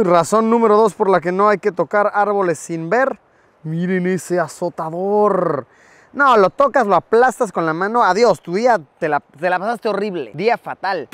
Uy, razón número 2 por la que no hay que tocar árboles sin ver. Miren ese azotador. No, lo tocas, lo aplastas con la mano. Adiós, tu día te la pasaste horrible. Día fatal.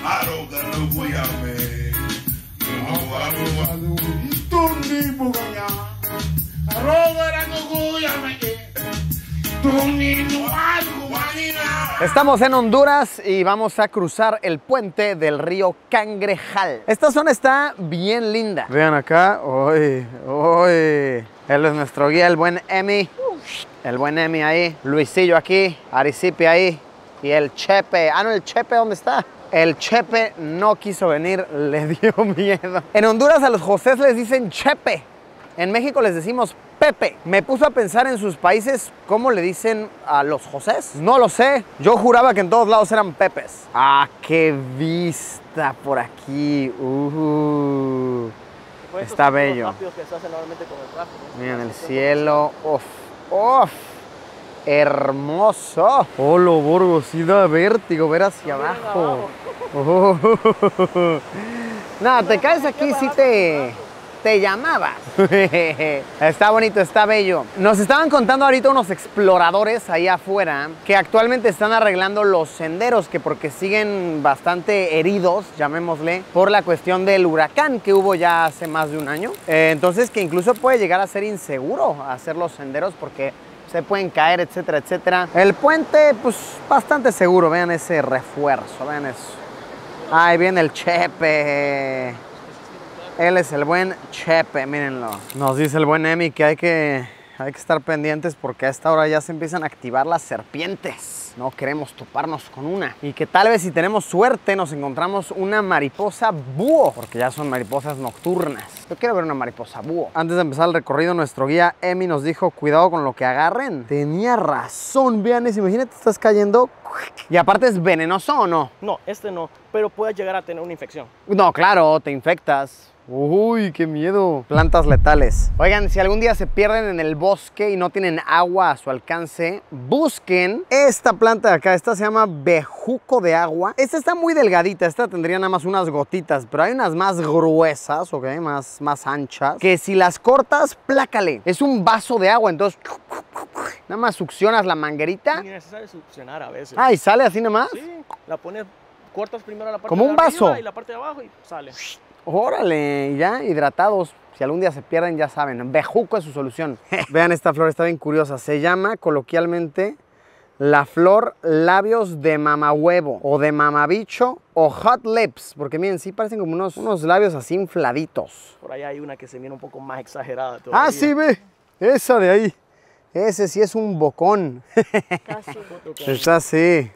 Estamos en Honduras y vamos a cruzar el puente del río Cangrejal. Esta zona está bien linda. Vean acá. Uy, uy. Él es nuestro guía, el buen Emi. El buen Emi ahí. Luisillo aquí. Aricipi ahí. Y el Chepe. Ah, no, el Chepe, ¿dónde está? El Chepe no quiso venir, le dio miedo. En Honduras a los Josés les dicen Chepe. En México les decimos Pepe. Me puso a pensar en sus países cómo le dicen a los Josés. No lo sé. Yo juraba que en todos lados eran Pepes. Ah, qué vista por aquí. Está bello. Miren el cielo. Uf, uf. Hermoso. Olo, Borgo, sí da vértigo ver hacia abajo. No, te caes aquí si te llamabas. Está bonito, está bello. Nos estaban contando ahorita unos exploradores ahí afuera que actualmente están arreglando los senderos, que porque siguen bastante heridos, llamémosle, por la cuestión del huracán que hubo ya hace más de un año. Entonces que incluso puede llegar a ser inseguro hacer los senderos porque se pueden caer, etcétera, etcétera. El puente, pues, bastante seguro. Vean ese refuerzo, vean eso. Ahí viene el Chepe. Él es el buen Chepe, mírenlo. Nos dice el buen Emi que hay que estar pendientes porque a esta hora ya se empiezan a activar las serpientes. No queremos toparnos con una. Y que tal vez si tenemos suerte nos encontramos una mariposa búho, porque ya son mariposas nocturnas. Yo quiero ver una mariposa búho. Antes de empezar el recorrido, nuestro guía Emi nos dijo, cuidado con lo que agarren. Tenía razón, vean eso, imagínate, estás cayendo. Y aparte, ¿es venenoso o no? No, este no, pero puedes llegar a tener una infección. No, claro, te infectas. Uy, qué miedo. Plantas letales. Oigan, si algún día se pierden en el bosque y no tienen agua a su alcance, busquen esta planta de acá. Esta se llama bejuco de agua. Esta está muy delgadita. Esta tendría nada más unas gotitas, pero hay unas más gruesas, ¿ok? Más anchas, que si las cortas, plácale. Es un vaso de agua, entonces nada más succionas la manguerita. Ni necesario succionar a veces. Ah, ¿y sale así nada más? Sí, la pones, cortas primero la parte como de un vaso arriba y la parte de abajo y sale. Órale, ya hidratados. Si algún día se pierden, ya saben, bejuco es su solución. Vean esta flor, está bien curiosa. Se llama coloquialmente la flor labios de mamahuevo o de mamabicho o hot lips, porque miren, sí parecen como unos labios así infladitos. Por allá hay una que se mira un poco más exagerada todavía. Ah, sí, ve, esa de ahí. Ese sí es un bocón. Casi. Está así.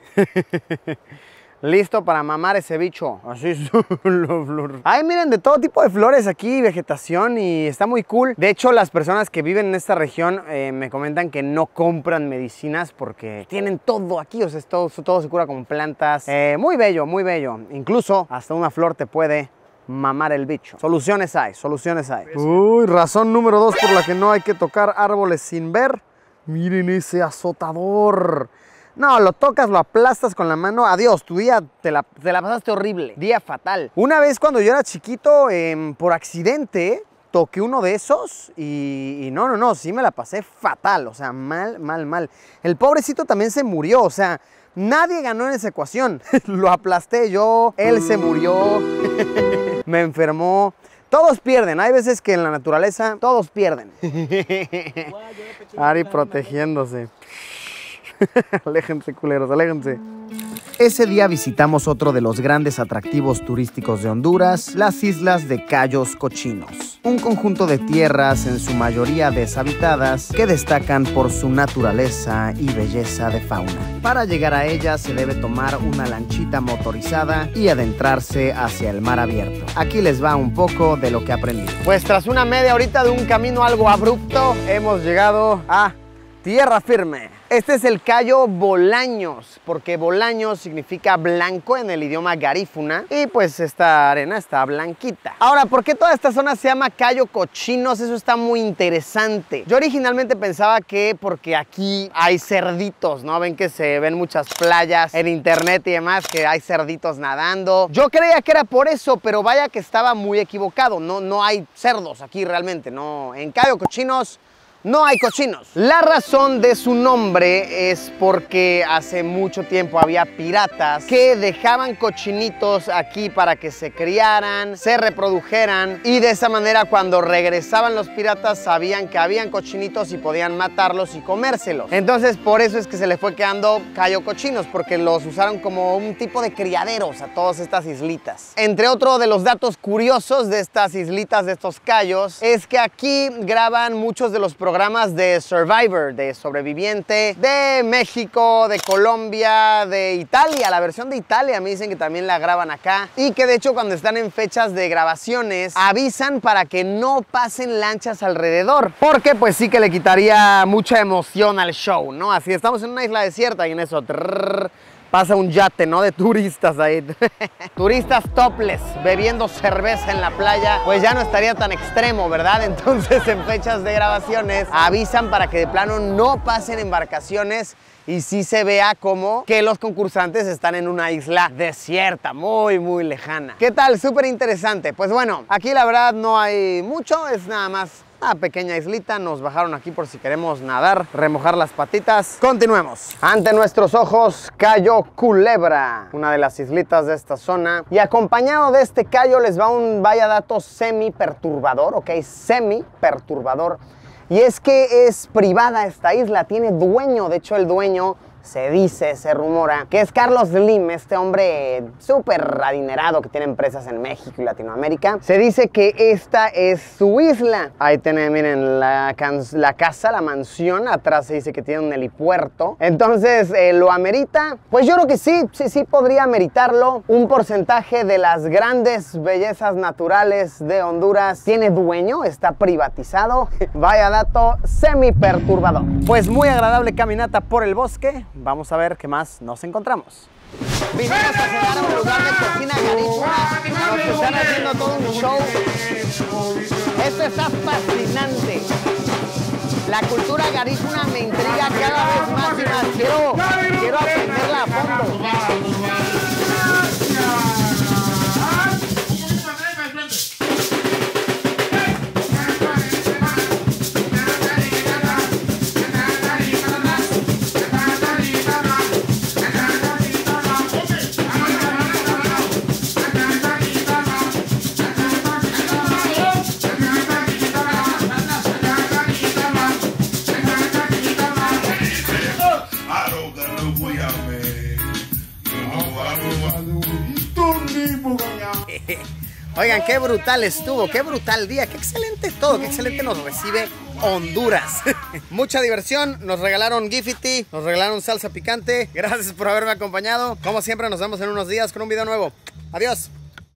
Listo para mamar ese bicho. Así es la flor. Ay, miren, de todo tipo de flores aquí, vegetación, y está muy cool. De hecho, las personas que viven en esta región me comentan que no compran medicinas porque tienen todo aquí. O sea, todo se cura con plantas. Muy bello, muy bello. Incluso hasta una flor te puede mamar el bicho. Soluciones hay, soluciones hay. Uy, razón número 2 por la que no hay que tocar árboles sin ver. Miren ese azotador. No, lo tocas, lo aplastas con la mano. Adiós, tu día te la pasaste horrible. Día fatal. Una vez cuando yo era chiquito, por accidente, toqué uno de esos y no, sí me la pasé fatal. O sea, mal. El pobrecito también se murió, o sea, nadie ganó en esa ecuación. Lo aplasté yo, él se murió, me enfermó. Todos pierden, hay veces que en la naturaleza todos pierden. Ari protegiéndose. Aléjense, culeros, aléjense. Ese día visitamos otro de los grandes atractivos turísticos de Honduras, las islas de Cayos Cochinos. Un conjunto de tierras, en su mayoría deshabitadas, que destacan por su naturaleza y belleza de fauna. Para llegar a ellas se debe tomar una lanchita motorizada y adentrarse hacia el mar abierto. Aquí les va un poco de lo que aprendí. Pues tras una media horita de un camino algo abrupto, hemos llegado a tierra firme. Este es el Cayo Bolaños, porque Bolaños significa blanco en el idioma garífuna y pues esta arena está blanquita. Ahora, ¿por qué toda esta zona se llama Cayo Cochinos? Eso está muy interesante. Yo originalmente pensaba que porque aquí hay cerditos, ¿no? Ven que se ven muchas playas en internet y demás, que hay cerditos nadando. Yo creía que era por eso, pero vaya que estaba muy equivocado. No hay cerdos aquí realmente, no. En Cayo Cochinos no hay cochinos. La razón de su nombre es porque hace mucho tiempo había piratas que dejaban cochinitos aquí para que se criaran, se reprodujeran y de esa manera cuando regresaban los piratas sabían que habían cochinitos y podían matarlos y comérselos. Entonces por eso es que se le fue quedando Cayo Cochinos, porque los usaron como un tipo de criaderos a todas estas islitas. Entre otro de los datos curiosos de estas islitas, de estos cayos, es que aquí graban muchos de los programas de Survivor, de Sobreviviente, de México, de Colombia, de Italia. La versión de Italia me dicen que también la graban acá y que de hecho cuando están en fechas de grabaciones avisan para que no pasen lanchas alrededor, porque pues sí que le quitaría mucha emoción al show, ¿no? Así estamos en una isla desierta y en eso pasa un yate, ¿no? De turistas ahí. Turistas topless, bebiendo cerveza en la playa, pues ya no estaría tan extremo, ¿verdad? Entonces en fechas de grabaciones avisan para que de plano no pasen embarcaciones y sí se vea como que los concursantes están en una isla desierta, muy lejana. ¿Qué tal? Súper interesante. Pues bueno, aquí la verdad no hay mucho, es nada más una pequeña islita. Nos bajaron aquí por si queremos nadar, remojar las patitas. Continuemos. Ante nuestros ojos, Cayo Culebra, una de las islitas de esta zona. Y acompañado de este cayo les va un vaya dato semi perturbador, ¿ok? Semi perturbador. Y es que es privada esta isla, tiene dueño. De hecho, el dueño se dice, se rumora, que es Carlos Slim, este hombre súper adinerado que tiene empresas en México y Latinoamérica. Se dice que esta es su isla. Ahí tienen, miren, la casa, la mansión. Atrás se dice que tiene un helipuerto. Entonces, ¿lo amerita? Pues yo creo que sí podría ameritarlo. Un porcentaje de las grandes bellezas naturales de Honduras tiene dueño, está privatizado. Vaya dato semi perturbador. Pues muy agradable caminata por el bosque. Vamos a ver qué más nos encontramos. Vinimos a cenar a un lugar de cocina garífuna. Nos están haciendo todo un show. Esto está fascinante. La cultura garífuna me intriga cada vez más y más. Quiero aprenderla a fondo. Oigan, qué brutal estuvo, qué brutal día, qué excelente todo, qué excelente nos recibe Honduras. Mucha diversión, nos regalaron Gifty, nos regalaron salsa picante. Gracias por haberme acompañado. Como siempre, nos vemos en unos días con un video nuevo. Adiós.